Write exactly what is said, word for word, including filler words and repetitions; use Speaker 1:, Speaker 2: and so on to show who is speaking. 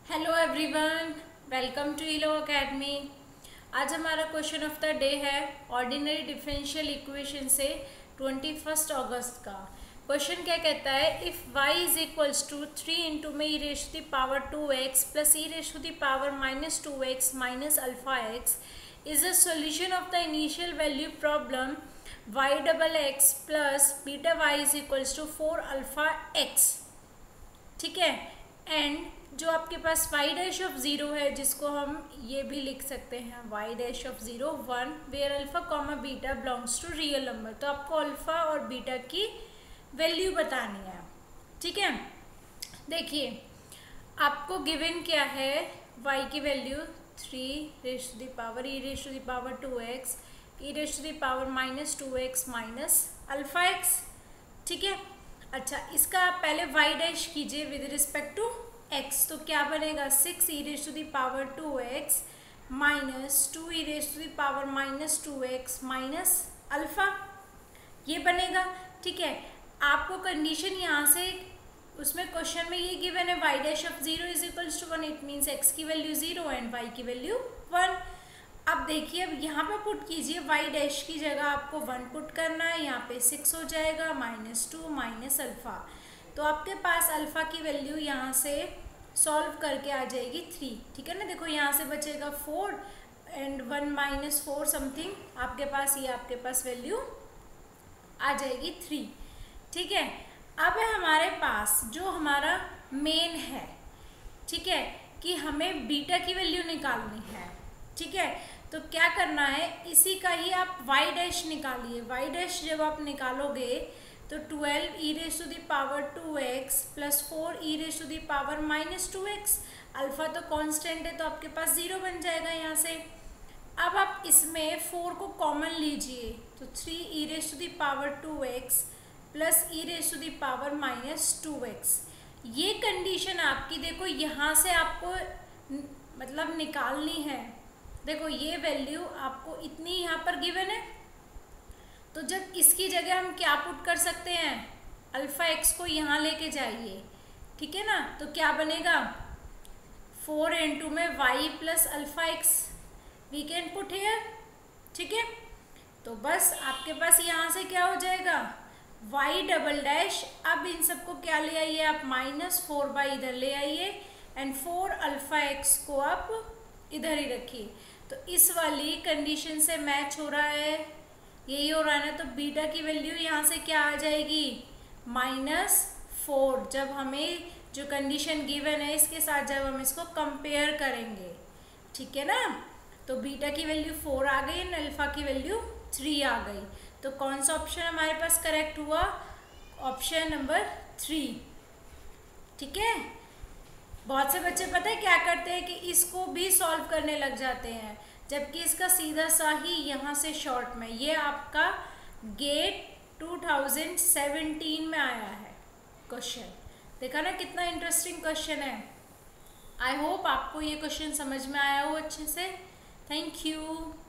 Speaker 1: Hello everyone, welcome to इलो academy. आज हमारा क्वेश्चन ऑफ द डे है ऑर्डिनरी डिफरेंशियल इक्वेशन से ट्वेंटी फर्स्ट अगस्त का। क्वेश्चन क्या कहता है, if y is equals to three into में e raise to the power two x plus e raise to the power minus two x minus alpha x is a solution of the initial value problem y double x plus beta y is equals to four alpha x. ठीक है, and जो आपके पास y dash of zero है, जिसको हम ये भी लिख सकते हैं y dash of zero one, where alpha comma beta belongs to real number. तो आपको अल्फ़ा और बीटा की वैल्यू बतानी है। ठीक है, देखिए आपको गिवन क्या है, y की value three raise to the power e raise to the power two x e raise to the power minus two x minus alpha x. ठीक है, अच्छा इसका आप पहले y डैश कीजिए विद रिस्पेक्ट टू x, तो क्या बनेगा six e raise to the power two x minus two e raise to the power minus two x minus alpha, ये बनेगा। ठीक है, आपको कंडीशन यहाँ से उसमें क्वेश्चन में ये गिवन है y dash of zero is equals to one, it means x की वैल्यू जीरो एंड y की वैल्यू वन। अब देखिए, अब यहाँ पे पुट कीजिए y डैश की जगह आपको वन पुट करना है, यहाँ पे सिक्स हो जाएगा माइनस टू माइनस अल्फ़ा, तो आपके पास अल्फ़ा की वैल्यू यहाँ से सॉल्व करके आ जाएगी थ्री। ठीक है ना, देखो यहाँ से बचेगा four and one minus four something, आपके पास ये आपके पास वैल्यू आ जाएगी थ्री। ठीक है, अब है हमारे पास जो हमारा मेन है, ठीक है, कि हमें बीटा की वैल्यू निकालनी है। ठीक है, तो क्या करना है, इसी का ही आप y डैश निकालिए। y डैश जब आप निकालोगे तो twelve e raise to the power two x plus four e raise to the power minus two x, alpha तो कांस्टेंट है तो आपके पास ज़ीरो बन जाएगा यहाँ से। अब आप इसमें फोर को कॉमन लीजिए, तो three e raise to the power two x plus e raise to the power minus two x. ये कंडीशन आपकी देखो यहाँ से आपको मतलब निकालनी है। देखो ये वैल्यू आपको इतनी यहाँ पर गिवन है, तो जब इसकी जगह हम क्या पुट कर सकते हैं, अल्फ़ा एक्स को यहाँ लेके जाइए। ठीक है ना, तो क्या बनेगा फोर इंटू में y plus alpha x we can put here. ठीक है, तो बस आपके पास यहाँ से क्या हो जाएगा वाई डबल डैश। अब इन सबको क्या ले आइए आप, माइनस फोर बाई इधर ले आइए एंड फोर अल्फ़ा एक्स को आप इधर ही रखिए। तो इस वाली कंडीशन से मैच हो रहा है, यही हो रहा है ना, तो बीटा की वैल्यू यहाँ से क्या आ जाएगी माइनस फोर। जब हमें जो कंडीशन गिवन है इसके साथ जब हम इसको कंपेयर करेंगे, ठीक है ना, तो बीटा की वैल्यू फोर आ गई एंड अल्फ़ा की वैल्यू थ्री आ गई। तो कौन सा ऑप्शन हमारे पास करेक्ट हुआ, ऑप्शन नंबर थ्री। ठीक है, बहुत से बच्चे पता है क्या करते हैं कि इसको भी सॉल्व करने लग जाते हैं, जबकि इसका सीधा सा ही यहाँ से शॉर्ट में, ये आपका गेट टू थाउजेंड सेवेंटीन में आया है क्वेश्चन। देखा ना कितना इंटरेस्टिंग क्वेश्चन है। आई होप आपको ये क्वेश्चन समझ में आया हो अच्छे से। Thank you.